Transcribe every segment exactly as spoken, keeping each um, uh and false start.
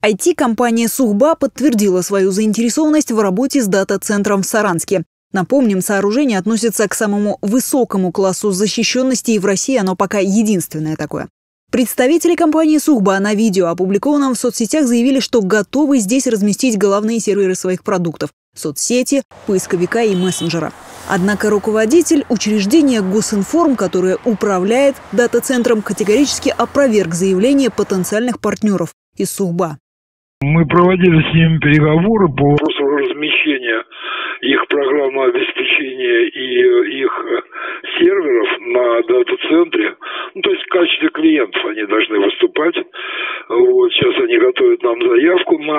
ай ти-компания «Сухба» подтвердила свою заинтересованность в работе с дата-центром в Саранске. Напомним, сооружение относится к самому высокому классу защищенности, и в России оно пока единственное такое. Представители компании «Сухба» на видео, опубликованном в соцсетях, заявили, что готовы здесь разместить головные серверы своих продуктов – соцсети, поисковика и мессенджера. Однако руководитель учреждения Госинформ, которое управляет дата-центром, категорически опроверг заявление потенциальных партнеров из «Сухба». Мы проводили с ними переговоры по вопросу размещения их программного обеспечения и их серверов на дата-центре. Ну, то есть в качестве клиентов они должны выступать. Вот, сейчас они готовят нам заявку на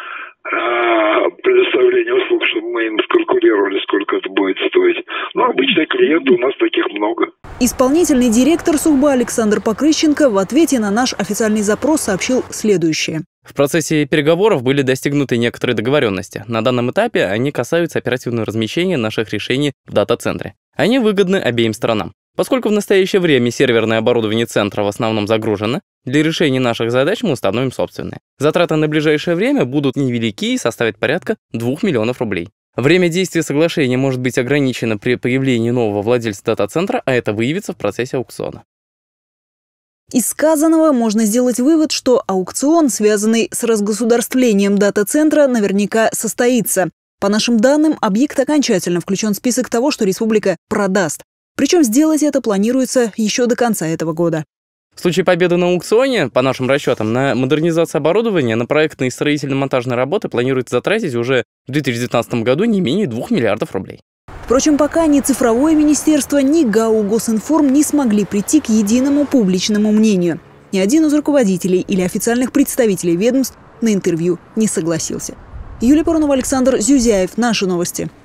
а, предоставление услуг, чтобы мы им скалькулировали, сколько это будет стоить. Но обычные клиенты у нас таких много. Исполнительный директор «Сухба» Александр Покрыщенко в ответе на наш официальный запрос сообщил следующее. В процессе переговоров были достигнуты некоторые договоренности. На данном этапе они касаются оперативного размещения наших решений в дата-центре. Они выгодны обеим сторонам. Поскольку в настоящее время серверное оборудование центра в основном загружено, для решения наших задач мы установим собственное. Затраты на ближайшее время будут невелики и составят порядка двух миллионов рублей. Время действия соглашения может быть ограничено при появлении нового владельца дата-центра, а это выявится в процессе аукциона. Из сказанного можно сделать вывод, что аукцион, связанный с разгосударствлением дата-центра, наверняка состоится. По нашим данным, объект окончательно включен в список того, что республика продаст. Причем сделать это планируется еще до конца этого года. В случае победы на аукционе, по нашим расчетам, на модернизацию оборудования, на проектные и строительно-монтажные работы планируется затратить уже в две тысячи девятнадцатом году не менее двух миллиардов рублей. Впрочем, пока ни цифровое министерство, ни ГАУ «Госинформ» не смогли прийти к единому публичному мнению. Ни один из руководителей или официальных представителей ведомств на интервью не согласился. Юлия Поронова, Александр Зюзяев. Наши новости.